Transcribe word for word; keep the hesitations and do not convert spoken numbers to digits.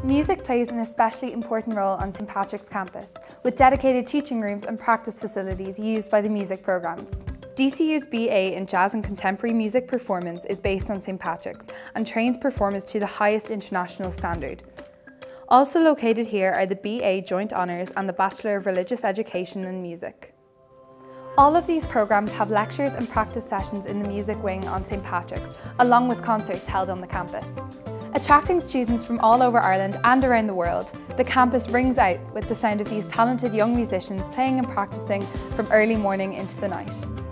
Music plays an especially important role on Saint Patrick's campus, with dedicated teaching rooms and practice facilities used by the music programmes. D C U's B A in Jazz and Contemporary Music Performance is based on Saint Patrick's and trains performers to the highest international standard. Also located here are the B A Joint Honours and the Bachelor of Religious Education in Music. All of these programmes have lectures and practice sessions in the music wing on Saint Patrick's, along with concerts held on the campus. Attracting students from all over Ireland and around the world, the campus rings out with the sound of these talented young musicians playing and practicing from early morning into the night.